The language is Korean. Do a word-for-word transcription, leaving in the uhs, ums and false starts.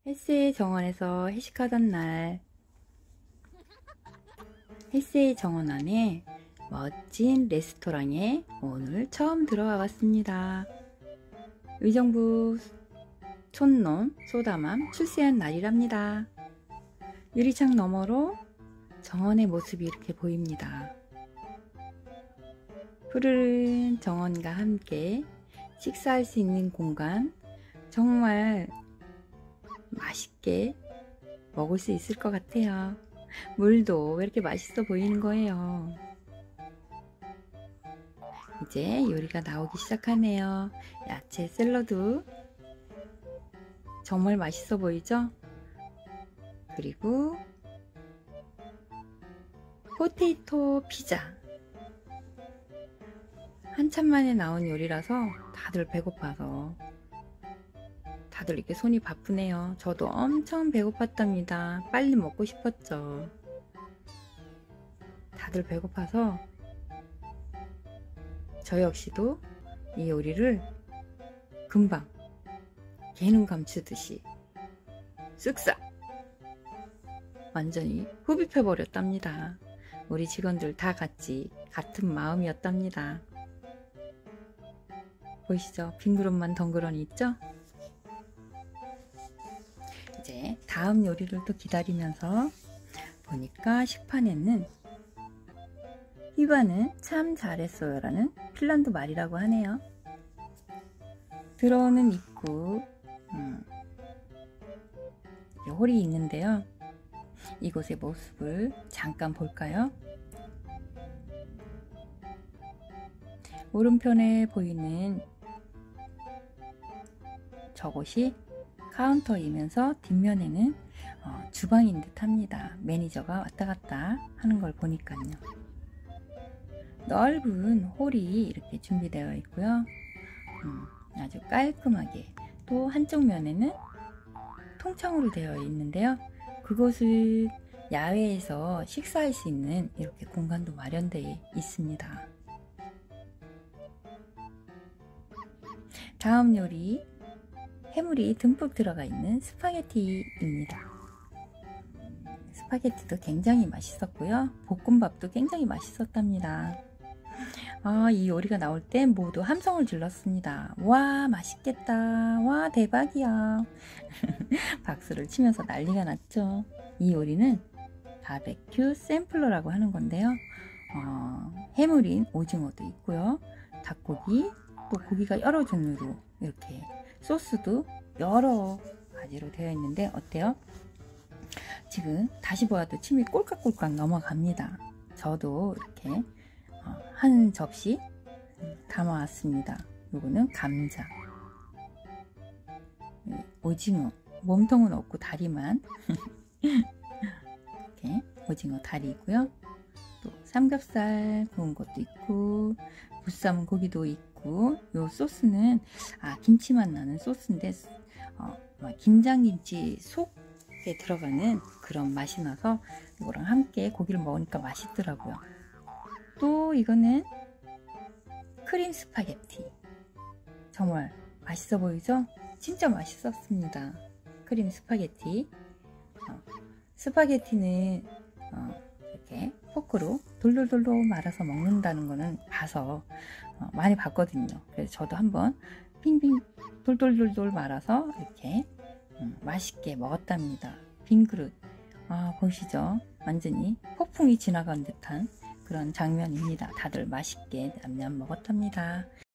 헬스의 정원에서 회식하던 날, 헬스의 정원 안에 멋진 레스토랑에 오늘 처음 들어와 봤습니다. 의정부 촌놈 소다맘 출세한 날이랍니다. 유리창 너머로 정원의 모습이 이렇게 보입니다. 푸르른 정원과 함께 식사할 수 있는 공간, 정말 맛있게 먹을 수 있을 것 같아요. 물도 왜 이렇게 맛있어 보이는 거예요. 이제 요리가 나오기 시작하네요. 야채 샐러드 정말 맛있어 보이죠? 그리고 포테이토 피자, 한참 만에 나온 요리라서 다들 배고파서 다들 이렇게 손이 바쁘네요. 저도 엄청 배고팠답니다. 빨리 먹고 싶었죠. 다들 배고파서 저 역시도 이 요리를 금방 개는 감추듯이 쓱싹 완전히 흡입해 버렸답니다. 우리 직원들 다 같이 같은 마음이었답니다. 보이시죠? 빈 그릇만 덩그러니 있죠? 이제 다음 요리를 또 기다리면서 보니까 식판에는 히바는 참 잘했어요 라는 핀란드 말이라고 하네요. 들어오는 입구 음, 홀이 있는데요. 이곳의 모습을 잠깐 볼까요? 오른편에 보이는 저곳이 카운터이면서 뒷면에는 어, 주방인 듯 합니다. 매니저가 왔다 갔다 하는 걸 보니까요. 넓은 홀이 이렇게 준비되어 있고요. 음, 아주 깔끔하게, 또 한쪽 면에는 통창으로 되어 있는데요. 그곳은 야외에서 식사할 수 있는 이렇게 공간도 마련되어 있습니다. 다음 요리, 해물이 듬뿍 들어가 있는 스파게티입니다. 스파게티도 굉장히 맛있었고요. 볶음밥도 굉장히 맛있었답니다. 아, 이 요리가 나올 때 모두 함성을 질렀습니다. 와, 맛있겠다. 와, 대박이야. 박수를 치면서 난리가 났죠. 이 요리는 바베큐 샘플러라고 하는 건데요. 어, 해물인 오징어도 있고요. 닭고기, 또 고기가 여러 종류로 이렇게 소스도 여러 가지로 되어 있는데 어때요? 지금 다시 보아도 침이 꼴깍꼴깍 넘어갑니다. 저도 이렇게 한 접시 담아왔습니다. 요거는 감자, 오징어, 몸통은 없고 다리만 이렇게 오징어 다리이고요. 또 삼겹살 구운 것도 있고 무쌈은 고기도 있고, 요 소스는 아 김치맛 나는 소스인데 어, 김장김치 속에 들어가는 그런 맛이 나서 이거랑 함께 고기를 먹으니까 맛있더라고요. 또 이거는 크림 스파게티, 정말 맛있어 보이죠? 진짜 맛있었습니다. 크림 스파게티. 어, 스파게티는 어, 이렇게 포크로 돌돌돌돌 말아서 먹는다는 거는 봐서 어, 많이 봤거든요. 그래서 저도 한번 빙빙 돌돌돌돌 말아서 이렇게 음, 맛있게 먹었답니다. 빈 그릇. 아, 보이시죠? 완전히 폭풍이 지나간 듯한 그런 장면입니다. 다들 맛있게 냠냠 먹었답니다.